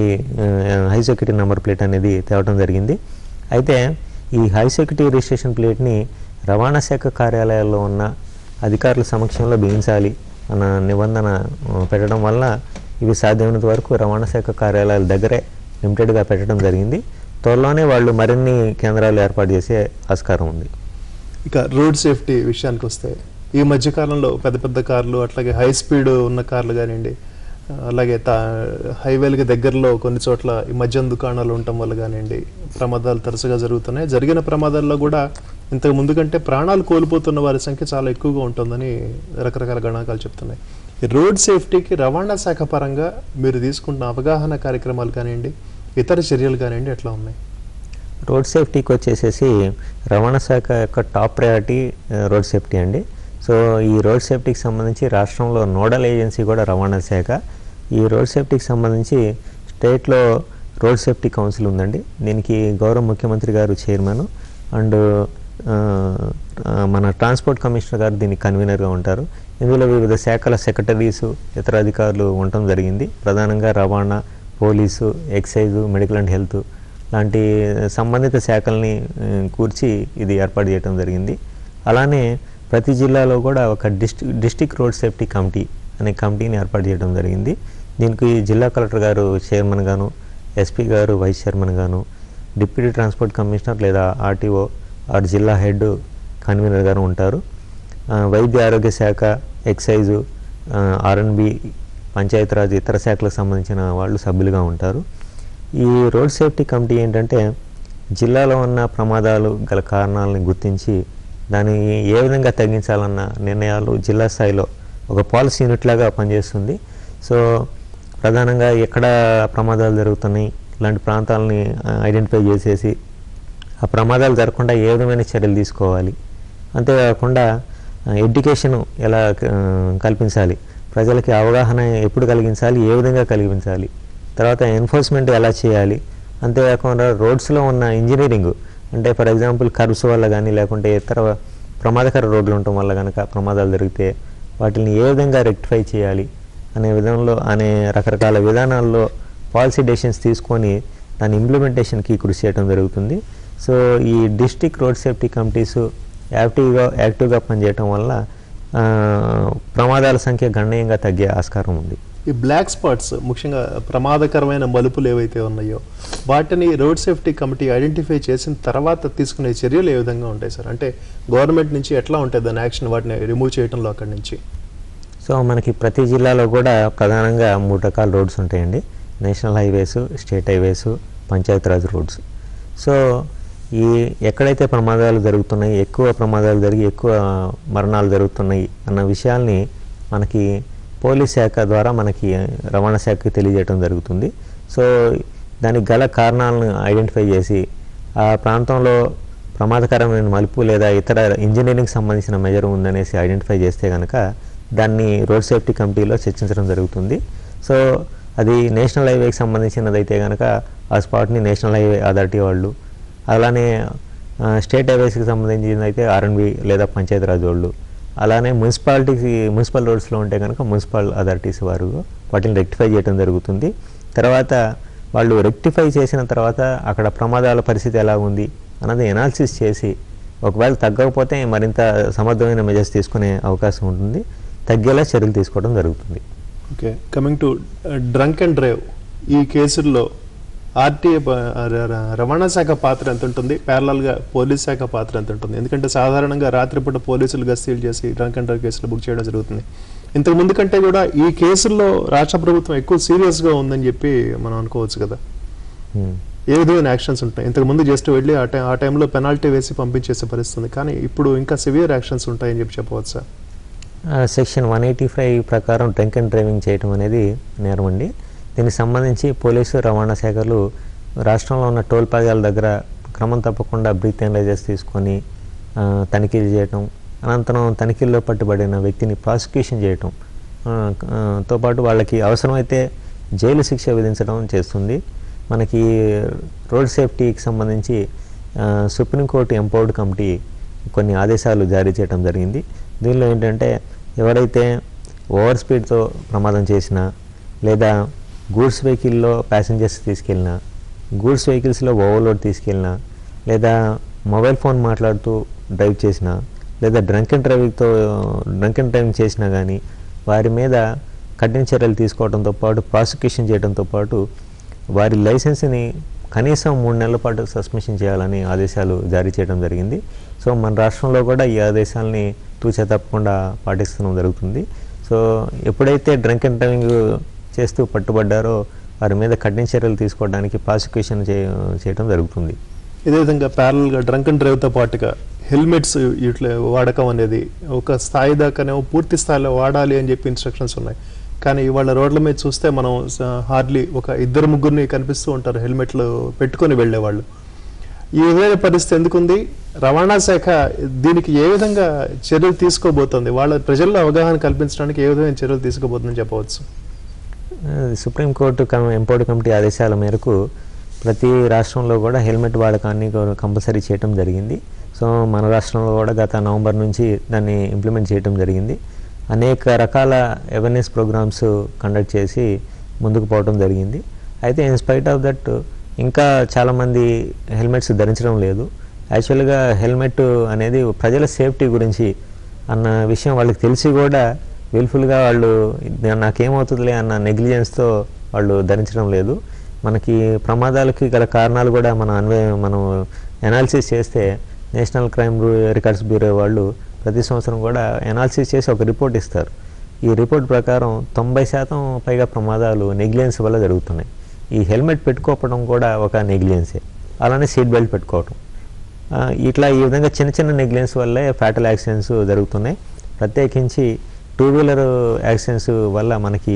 హై సెక్యూరిటీ నెంబర్ ప్లేట్ అనేది తేవడం జరిగింది. అయితే ఈ హై సెక్యూరిటీ రిజిస్ట్రేషన్ ప్లేట్ని రవాణా శాఖ కార్యాలయాల్లో ఉన్న అధికారుల సమక్షంలో బిగించాలి అన్న నిబంధన పెట్టడం వల్ల ఇవి సాధ్యమైనంత వరకు రవాణా శాఖ కార్యాలయాల దగ్గరే లిమిటెడ్గా పెట్టడం జరిగింది. త్వరలోనే వాళ్ళు మరిన్ని కేంద్రాలు ఏర్పాటు చేసే ఆస్కారం ఉంది. ఇక రోడ్ సేఫ్టీ విషయానికి వస్తే ఈ మధ్యకాలంలో పెద్ద పెద్ద కార్లు అట్లాగే హై స్పీడ్ ఉన్న కార్లు కానివ్వండి అలాగే హైవేలకి దగ్గరలో కొన్ని చోట్ల ఈ మద్యం దుకాణాలు ఉండటం వల్ల కానివ్వండి ప్రమాదాలు తరచుగా జరుగుతున్నాయి. జరిగిన ప్రమాదాల్లో కూడా ఇంతకు ముందు కంటే ప్రాణాలు కోల్పోతున్న వారి సంఖ్య చాలా ఎక్కువగా ఉంటుందని రకరకాల గణాంకాలు చెప్తున్నాయి. ఈ రోడ్ సేఫ్టీకి రవాణా శాఖ పరంగా మీరు తీసుకుంటున్న అవగాహన కార్యక్రమాలు కానివ్వండి ఇతర చర్యలు కానివ్వండి ఎట్లా ఉన్నాయి? రోడ్ సేఫ్టీకి వచ్చేసేసి రవాణా శాఖ యొక్క టాప్ ప్రయారిటీ రోడ్ సేఫ్టీ అండి. సో ఈ రోడ్ సేఫ్టీకి సంబంధించి రాష్ట్రంలో నోడల్ ఏజెన్సీ కూడా రవాణా శాఖ. ఈ రోడ్ సేఫ్టీకి సంబంధించి స్టేట్లో రోడ్ సేఫ్టీ కౌన్సిల్ ఉందండి. దీనికి గౌరవ ముఖ్యమంత్రి గారు చైర్మన్ అండ్ మన ట్రాన్స్పోర్ట్ కమిషనర్ గారు దీనికి కన్వీనర్గా ఉంటారు. ఇందులో వివిధ శాఖల సెక్రటరీసు ఇతర అధికారులు ఉండటం జరిగింది. ప్రధానంగా రవాణా, police, excise, medical and health లాంటి సంబంధిత శాఖల్ని కూర్చి ఇది ఏర్పాటు చేయడం జరిగింది. అలానే ప్రతి జిల్లాలో కూడా ఒక డిస్ట్రిక్ట్ రోడ్ సేఫ్టీ కమిటీ అనే కమిటీని ఏర్పాటు చేయడం జరిగింది. దీనికి జిల్లా కలెక్టర్ గారు చైర్మన్ గాను, ఎస్పీ గారు వైస్ చైర్మన్ గాను, డిప్యూటీ ట్రాన్స్పోర్ట్ కమిషనర్ లేదా ఆర్టీఓ ఆర్ జిల్లా హెడ్ కన్వీనర్ గారు ఉంటారు. వైద్య ఆరోగ్య శాఖ, ఎక్సైజు, ఆర్ఎన్బి, పంచాయతీరాజ్ ఇతర శాఖలకు సంబంధించిన వాళ్ళు సభ్యులుగా ఉంటారు. ఈ రోడ్ సేఫ్టీ కమిటీ ఏంటంటే జిల్లాలో ఉన్న ప్రమాదాలు గల కారణాలను గుర్తించి దాన్ని ఏ విధంగా తగ్గించాలన్న నిర్ణయాలు జిల్లా స్థాయిలో ఒక పాలసీ యూనిట్ లాగా పనిచేస్తుంది. సో ప్రధానంగా ఎక్కడ ప్రమాదాలు జరుగుతున్నాయి ఇలాంటి ప్రాంతాలని ఐడెంటిఫై చేసేసి ఆ ప్రమాదాలు జరగకుండా ఏ విధమైన చర్యలు తీసుకోవాలి, అంతేకాకుండా ఎడ్యుకేషన్ ఎలా కల్పించాలి, ప్రజలకి అవగాహన ఎప్పుడు కలిగించాలి, ఏ విధంగా కలిగించాలి, తర్వాత ఎన్ఫోర్స్మెంట్ ఎలా చేయాలి, అంతేకాకుండా రోడ్స్లో ఉన్న ఇంజనీరింగ్ అంటే ఫర్ ఎగ్జాంపుల్ కర్వ్స్ వల్ల కానీ లేకుంటే ఇతర ప్రమాదకర రోడ్లు ఉండటం వల్ల కనుక ప్రమాదాలు జరిగితే వాటిని ఏ విధంగా రెక్టిఫై చేయాలి అనే విధంలో రకరకాల విధానాల్లో పాలసీ డెసిషన్స్ తీసుకొని దాని ఇంప్లిమెంటేషన్కి కృషి చేయడం జరుగుతుంది. సో ఈ డిస్ట్రిక్ట్ రోడ్ సేఫ్టీ కమిటీస్ యాక్టివ్గా పనిచేయటం వల్ల ప్రమాదాల సంఖ్య గణనీయంగా తగ్గే ఆస్కారం ఉంది. ఈ బ్లాక్ స్పాట్స్ ముఖ్యంగా ప్రమాదకరమైన మలుపులు ఏవైతే ఉన్నాయో వాటిని రోడ్ సేఫ్టీ కమిటీ ఐడెంటిఫై చేసిన తర్వాత తీసుకునే చర్యలు ఏ విధంగా ఉంటాయి సార్? అంటే గవర్నమెంట్ నుంచి ఎట్లా ఉంటుంది దాని యాక్షన్ వాటిని రిమూవ్ చేయడంలో అక్కడి నుంచి? సో మనకి ప్రతి జిల్లాలో కూడా ప్రధానంగా 3 రకాల రోడ్స్ ఉంటాయండి. National highways, state highways, Panchayati Raj roads. So ఎక్కడైతే ప్రమాదాలు జరుగుతున్నాయి, ఎక్కువ ప్రమాదాలు జరిగి ఎక్కువ మరణాలు జరుగుతున్నాయి అన్న విషయాల్ని మనకి పోలీస్ శాఖ ద్వారా మనకి రవాణా శాఖకి తెలియజేయడం జరుగుతుంది. సో దానికి గల కారణాలను ఐడెంటిఫై చేసి ఆ ప్రాంతంలో ప్రమాదకరమైన మలుపు లేదా ఇతర ఇంజనీరింగ్ సంబంధించిన మెజర్ ఉందనేసి ఐడెంటిఫై చేస్తే కనుక దాన్ని రోడ్ సేఫ్టీ కమిటీలో చర్చించడం జరుగుతుంది. సో అది నేషనల్ హైవేకి సంబంధించినదైతే కనుక ఆ స్పాట్ని నేషనల్ హైవే అథారిటీ వాళ్ళు, అలానే స్టేట్ హైవేస్కి సంబంధించింది అయితే ఆర్ఎన్బి లేదా పంచాయతీరాజ్ వాళ్ళు, అలానే మున్సిపల్ రోడ్స్లో ఉంటే కనుక మున్సిపల్ అథారిటీస్ వారు వాటిని రెక్టిఫై చేయడం జరుగుతుంది. తర్వాత వాళ్ళు రెక్టిఫై చేసిన తర్వాత అక్కడ ప్రమాదాల పరిస్థితి ఎలా ఉంది అన్నది ఎనాలిసిస్ చేసి ఒకవేళ తగ్గకపోతే మరింత సమర్థమైన మెజర్స్ తీసుకునే అవకాశం ఉంటుంది, తగ్గేలా చర్యలు తీసుకోవడం జరుగుతుంది. Okay, coming to drunk and drive, ఈ కేసుల్లో ఆర్టీఏ రవాణా శాఖ పాత్ర ఎంత ఉంటుంది, ప్యారలల్గా పోలీస్ శాఖ పాత్ర ఎంత ఉంటుంది? ఎందుకంటే సాధారణంగా రాత్రిపూట పోలీసులు గస్తీలు చేసి డ్రంక్ అండ్ డ్రైవ్ కేసులు బుక్ చేయడం జరుగుతుంది. ఇంతకు ముందు కంటే కూడా ఈ కేసుల్లో రాష్ట్ర ప్రభుత్వం ఎక్కువ సీరియస్గా ఉందని చెప్పి మనం అనుకోవచ్చు కదా. ఏ విధమైన యాక్షన్స్ ఉంటాయి? ఇంతకుముందు జస్ట్ వెళ్ళి ఆ టైంలో పెనాల్టీ వేసి పంపించేసే పరిస్థితుంది, కానీ ఇప్పుడు ఇంకా సివియర్ యాక్షన్స్ ఉంటాయని చెప్పి చెప్పవచ్చా? సెక్షన్ 185 ప్రకారం డ్రంక్ అండ్ డ్రైవింగ్ చేయడం అనేది నేరం అండి. దీనికి సంబంధించి పోలీసు రవాణా శాఖలు రాష్ట్రంలో ఉన్న టోల్ ప్లాజాల దగ్గర క్రమం తప్పకుండా బ్రీత్ అనలైజర్స్ తీసుకొని తనిఖీలు చేయటం, అనంతరం తనిఖీల్లో పట్టుబడిన వ్యక్తిని ప్రాసిక్యూషన్ చేయటం తో పాటు వాళ్ళకి అవసరమైతే జైలు శిక్ష విధించడం చేస్తుంది. మనకి రోడ్ సేఫ్టీకి సంబంధించి సుప్రీంకోర్టు ఎంపవర్డ్ కమిటీ కొన్ని ఆదేశాలు జారీ చేయడం జరిగింది. దీనిలో ఏంటంటే ఎవరైతే ఓవర్ స్పీడ్తో ప్రమాదం చేసినా లేదా గూడ్స్ వెహికల్లో ప్యాసింజర్స్ తీసుకెళ్ళినా, గూడ్స్ వెహికల్స్లో ఓవర్లోడ్ తీసుకెళ్ళినా, లేదా మొబైల్ ఫోన్ మాట్లాడుతూ డ్రైవ్ చేసినా, లేదా డ్రంక్ అండ్ డ్రైవింగ్ చేసినా కానీ వారి మీద కఠిన చర్యలు తీసుకోవడంతో పాటు ప్రాసిక్యూషన్ చేయడంతో పాటు వారి లైసెన్స్ని కనీసం 3 నెలల పాటు సస్పెన్షన్ చేయాలని ఆదేశాలు జారీ చేయడం జరిగింది. సో మన రాష్ట్రంలో కూడా ఈ ఆదేశాలని తూచా తప్పకుండా పాటిస్తడం జరుగుతుంది. సో ఎప్పుడైతే డ్రంక్ అండ్ డ్రైవింగ్ చేస్తూ పట్టుబడ్డారో వారి మీద కఠిన చర్యలు తీసుకోవడానికి ప్రాసిక్యూషన్ చేయడం జరుగుతుంది. ఇదే విధంగా ప్యారల్గా డ్రంక్ అండ్ డ్రైవ్తో పాటుగా హెల్మెట్స్ ఇట్లా వాడకం అనేది ఒక స్థాయి దాకానేమో పూర్తి స్థాయిలో వాడాలి అని చెప్పి ఇన్స్ట్రక్షన్స్ ఉన్నాయి, కానీ ఇవాళ రోడ్ల మీద చూస్తే మనం హార్డ్లీ ఒక 2-3 కనిపిస్తూ ఉంటారు హెల్మెట్లు పెట్టుకొని వెళ్ళేవాళ్ళు. ఈ విధమైన పరిస్థితి ఎందుకుంది? రవాణా శాఖ దీనికి ఏ విధంగా చర్యలు తీసుకోబోతోంది? వాళ్ళ ప్రజల్లో అవగాహన కల్పించడానికి ఏ విధమైన చర్యలు తీసుకోబోతుందని చెప్పవచ్చు? సుప్రీంకోర్టు ఎంపవర్డ్ కమిటీ ఆదేశాల మేరకు ప్రతి రాష్ట్రంలో కూడా హెల్మెట్ వాడకాన్ని కంపల్సరీ చేయడం జరిగింది. సో మన రాష్ట్రంలో కూడా గత నవంబర్ నుంచి దాన్ని ఇంప్లిమెంట్ చేయడం జరిగింది. అనేక రకాల అవేర్నెస్ ప్రోగ్రామ్స్ కండక్ట్ చేసి ముందుకు పోవడం జరిగింది. అయితే ఇన్ స్పైట్ ఆఫ్ దట్ ఇంకా చాలామంది హెల్మెట్స్ ధరించడం లేదు. యాక్చువల్గా హెల్మెట్ అనేది ప్రజల సేఫ్టీ గురించి అన్న విషయం వాళ్ళకి తెలిసి కూడా విల్ఫుల్గా వాళ్ళు నాకేమవుతుందిలే అన్న నెగ్లిజెన్స్తో వాళ్ళు ధరించడం లేదు. మనకి ప్రమాదాలకి గల కారణాలు కూడా మనం అనాలిసిస్ చేస్తే నేషనల్ క్రైమ్ రికార్డ్స్ బ్యూరో వాళ్ళు ప్రతి సంవత్సరం కూడా అనాలిసిస్ చేసి ఒక రిపోర్ట్ ఇస్తారు. ఈ రిపోర్ట్ ప్రకారం 90% పైగా ప్రమాదాలు నెగ్లిజెన్స్ వల్ల జరుగుతున్నాయి. ఈ హెల్మెట్ పెట్టుకోవడం కూడా ఒక నెగ్లిజెన్సే. అలానే సీట్ బెల్ట్ పెట్టుకోవటం, ఇట్లా ఈ విధంగా చిన్న చిన్న నెగ్లిజెన్స్ వల్లే ఫ్యాటల్ యాక్సిడెంట్స్ జరుగుతున్నాయి. ప్రత్యేకించి 2-వీలర్ యాక్సిడెంట్స్ వల్ల మనకి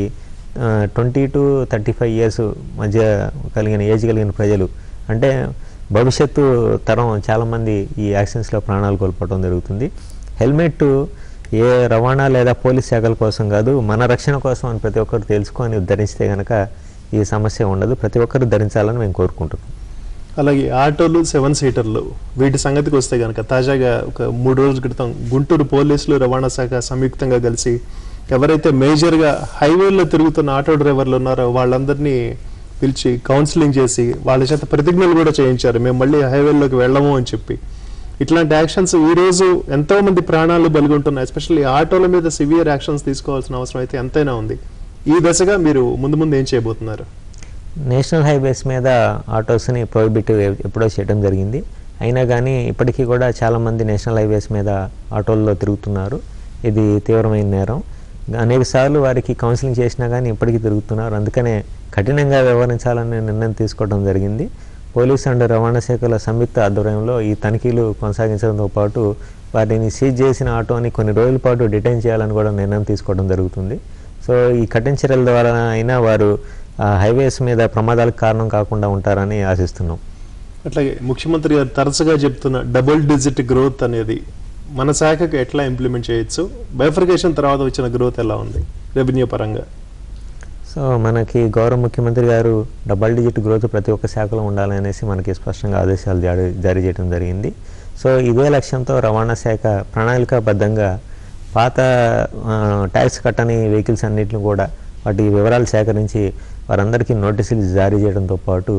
20 to 35 years మధ్య ఏజ్ కలిగిన ప్రజలు, అంటే భవిష్యత్తు తరం చాలామంది ఈ యాక్సిడెంట్స్లో ప్రాణాలు కోల్పోవడం జరుగుతుంది. హెల్మెట్ ఏ రవాణా లేదా పోలీస్ శాఖల కోసం కాదు, మన రక్షణ కోసం అని ప్రతి ఒక్కరు తెలుసుకొని ధరిస్తే కనుక ఈ సమస్య ఉండదు. ప్రతి ఒక్కరు ధరించాలని మేము కోరుకుంటున్నాం. అలాగే ఆటోలు 7 సీటర్లు వీటి సంగతికి వస్తే కనుక తాజాగా ఒక 3 రోజుల క్రితం గుంటూరు పోలీసులు రవాణా శాఖ సంయుక్తంగా కలిసి ఎవరైతే మేజర్గా హైవేల్లో తిరుగుతున్న ఆటో డ్రైవర్లు ఉన్నారో వాళ్ళందరినీ పిలిచి కౌన్సిలింగ్ చేసి వాళ్ళ చేత ప్రతిజ్ఞలు కూడా చేయించారు, మేము మళ్ళీ హైవేల్లోకి వెళ్ళము అని చెప్పి. ఇట్లాంటి యాక్షన్స్ ఈ రోజు ఎంతో మంది ప్రాణాలు బలిగొంటున్నాయి. ఎస్పెషల్లీ ఆటోల మీద సివియర్ యాక్షన్స్ తీసుకోవాల్సిన అవసరం అయితే ఎంతైనా ఉంది. ఈ దశగా మీరు ముందు ఏం చేయబోతున్నారు? నేషనల్ హైవేస్ మీద ఆటోస్ని ప్రొహిబిట్ ఎప్పుడో చేయడం జరిగింది. అయినా కానీ ఇప్పటికీ కూడా చాలామంది నేషనల్ హైవేస్ మీద ఆటోల్లో తిరుగుతున్నారు. ఇది తీవ్రమైన నేరం. అనేక సార్లు వారికి కౌన్సిలింగ్ చేసినా కానీ ఇప్పటికీ తిరుగుతున్నారు. అందుకనే కఠినంగా వ్యవహరించాలని నిర్ణయం తీసుకోవడం జరిగింది. పోలీసు అండ్ రవాణా శాఖల సంయుక్త ఆధ్వర్యంలో ఈ తనిఖీలు కొనసాగించడంతో పాటు వారిని సీజ్ చేసిన ఆటోని కొన్ని రోజుల పాటు డిటైన్ చేయాలని కూడా నిర్ణయం తీసుకోవడం జరుగుతుంది. సో ఈ కఠిన చర్యల ద్వారా అయినా వారు హైవేస్ మీద ప్రమాదాలకు కారణం కాకుండా ఉంటారని ఆశిస్తున్నాం. అట్లాగే ముఖ్యమంత్రి గారు తరచుగా చెప్తున్న డబుల్ డిజిట్ గ్రోత్ అనేది మన శాఖకు ఎట్లా ఇంప్లిమెంట్ చేయొచ్చు? బైఫర్కేషన్ తర్వాత వచ్చిన గ్రోత్ ఎలా ఉంది రెవెన్యూ పరంగా? సో మనకి గౌరవ ముఖ్యమంత్రి గారు డబల్ డిజిట్ గ్రోత్ ప్రతి ఒక్క శాఖలో ఉండాలనేసి మనకి స్పష్టంగా ఆదేశాలు జారీ చేయడం జరిగింది. సో ఇదే లక్ష్యంతో రవాణా శాఖ ప్రణాళికాబద్ధంగా పాత ట్యాక్స్ కట్టని వెహికల్స్ అన్నింటిని కూడా వాటి వివరాలు సేకరించి వారందరికీ నోటీసులు జారీ చేయడంతో పాటు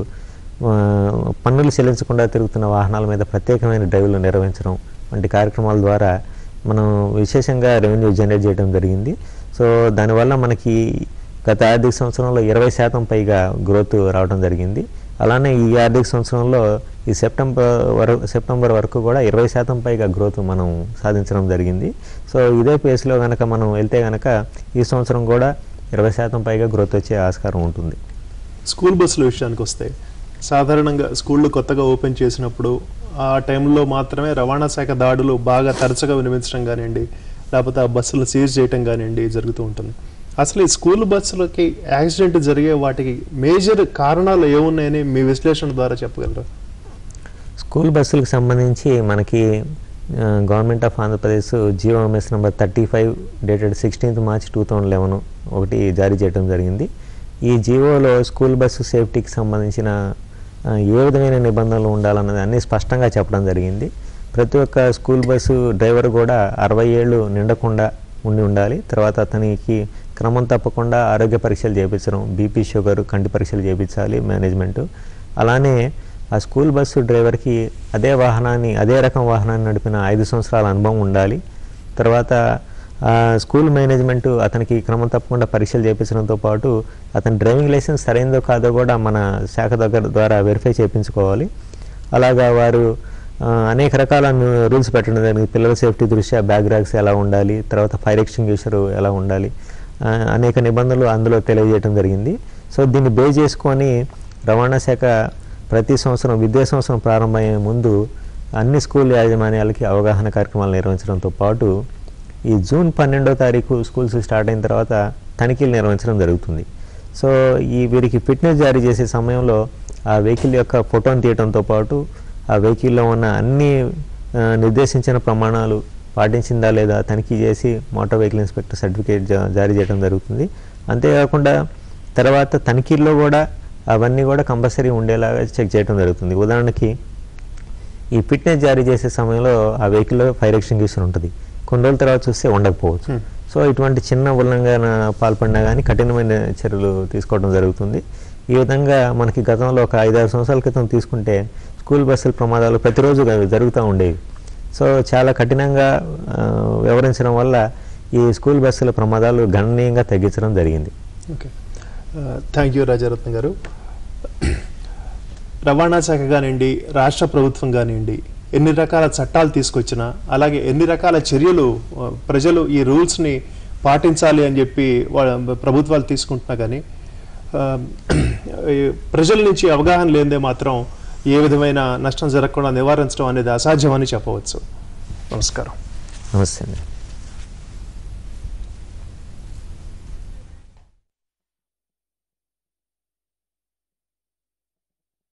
పన్నులు చెల్లించకుండా తిరుగుతున్న వాహనాల మీద ప్రత్యేకమైన డ్రైవ్లు నిర్వహించడం వంటి కార్యక్రమాల ద్వారా మనం విశేషంగా రెవెన్యూ జనరేట్ చేయడం జరిగింది. సో దానివల్ల మనకి గత ఆర్థిక సంవత్సరంలో 20% పైగా గ్రోత్ రావడం జరిగింది. అలానే ఈ ఆర్థిక సంవత్సరంలో ఈ సెప్టెంబర్ వరకు కూడా 20% పైగా గ్రోత్ మనం సాధించడం జరిగింది. సో ఇదే పేస్లో కనుక మనం వెళ్తే కనుక ఈ సంవత్సరం కూడా 20% పైగా గ్రోత్ వచ్చే ఆస్కారం ఉంటుంది. స్కూల్ బస్సుల విషయానికి వస్తే సాధారణంగా స్కూళ్ళు కొత్తగా ఓపెన్ చేసినప్పుడు ఆ టైంలో మాత్రమే రవాణా శాఖ దాడులు బాగా తరచుగా వినిపించడం కానివ్వండి, లేకపోతే ఆ బస్సులు సీజ్ చేయడం కానివ్వండి జరుగుతూ ఉంటుంది. అసలు ఈ స్కూల్ బస్సులకి యాక్సిడెంట్ జరిగే వాటికి మేజర్ కారణాలు ఏమున్నాయని మీ విశ్లేషణ ద్వారా చెప్పగలరా? స్కూల్ బస్సులకు సంబంధించి మనకి government of Andhra Pradesh GOMS number 35 dated 16th March 2011 ఒకటి జారీ చేయడం జరిగింది. ఈ జీవోలో స్కూల్ బస్సు సేఫ్టీకి సంబంధించిన ఏ విధమైన నిబంధనలు ఉండాలన్నది అన్నీ స్పష్టంగా చెప్పడం జరిగింది. ప్రతి ఒక్క స్కూల్ బస్సు డ్రైవర్ కూడా 60 ఏళ్ళు నిండకుండా ఉండాలి. తర్వాత అతనికి క్రమం తప్పకుండా ఆరోగ్య పరీక్షలు చేయించడం, BP, షుగర్, కంటి పరీక్షలు చేయించాలి మేనేజ్మెంటు. అలానే ఆ స్కూల్ బస్సు డ్రైవర్కి అదే రకం వాహనాన్ని నడిపిన 5 సంవత్సరాల అనుభవం ఉండాలి. తర్వాత స్కూల్ మేనేజ్మెంటు అతనికి క్రమం తప్పకుండా పరీక్షలు చేయించడంతో పాటు అతని డ్రైవింగ్ లైసెన్స్ సరైనదో కాదో కూడా మన శాఖ ద్వారా వెరిఫై చేయించుకోవాలి. అలాగా వారు అనేక రకాల రూల్స్ పెట్టడం జరిగింది. పిల్లల సేఫ్టీ దృష్ట్యా బ్యాగ్ ర్యాక్స్ ఎలా ఉండాలి, తర్వాత ఫైర్ ఎక్స్టింగ్విషర్ ఎలా ఉండాలి, అనేక నిబంధనలు అందులో తెలియజేయడం జరిగింది. సో దీన్ని బేస్ చేసుకొని రవాణా శాఖ ప్రతి సంవత్సరం విద్యా సంవత్సరం ప్రారంభమయ్యే ముందు అన్ని స్కూల్ యాజమాన్యాలకి అవగాహన కార్యక్రమాలు నిర్వహించడంతో పాటు ఈ జూన్ 12వ తారీఖు స్కూల్స్ స్టార్ట్ అయిన తర్వాత తనిఖీలు నిర్వహించడం జరుగుతుంది. సో వీరికి ఫిట్నెస్ జారీ చేసే సమయంలో ఆ వెహికల్ యొక్క ఫోటోని తీయడంతో పాటు ఆ వెహికల్లో ఉన్న అన్ని నిర్దేశించిన ప్రమాణాలు పాటించిందా లేదా తనిఖీ చేసి మోటార్ వెహికల్ ఇన్స్పెక్టర్ సర్టిఫికేట్ జారీ చేయడం జరుగుతుంది. అంతేకాకుండా తర్వాత తనిఖీల్లో కూడా అవన్నీ కూడా కంపల్సరీ ఉండేలాగా చెక్ చేయడం జరుగుతుంది. ఉదాహరణకి ఈ ఫిట్నెస్ జారీ చేసే సమయంలో ఆ వెహికల్లో ఫైర్ ఎక్స్టింగ్విషర్ ఉంటుంది, కొన్ని రోజుల తర్వాత చూస్తే ఉండకపోవచ్చు. సో ఇటువంటి చిన్న ఉల్లంఘన పాల్పడినా కానీ కఠినమైన చర్యలు తీసుకోవడం జరుగుతుంది. ఈ విధంగా మనకి గతంలో ఒక 5-6 సంవత్సరాల క్రితం తీసుకుంటే స్కూల్ బస్సుల ప్రమాదాలు ప్రతిరోజు జరుగుతూ ఉండేవి. సో చాలా కఠినంగా వ్యవహరించడం వల్ల ఈ స్కూల్ బస్సుల ప్రమాదాలు గణనీయంగా తగ్గించడం జరిగింది. ఓకే, థ్యాంక్ యూ రాజారత్న గారు. రవాణా శాఖ కానివ్వండి, రాష్ట్ర ప్రభుత్వం కానివ్వండి, ఎన్ని రకాల చట్టాలు తీసుకొచ్చినా, అలాగే ఎన్ని రకాల చర్యలు ప్రజలు ఈ రూల్స్ని పాటించాలి అని చెప్పి ప్రభుత్వాలు తీసుకుంటున్నా కానీ ప్రజల నుంచి అవగాహన లేనిదే మాత్రం ఏ విధమైన నష్టం జరగకుండా నివారించడం అనేది అసాధ్యమని చెప్పవచ్చు. నమస్కారం. నమస్తే అండి.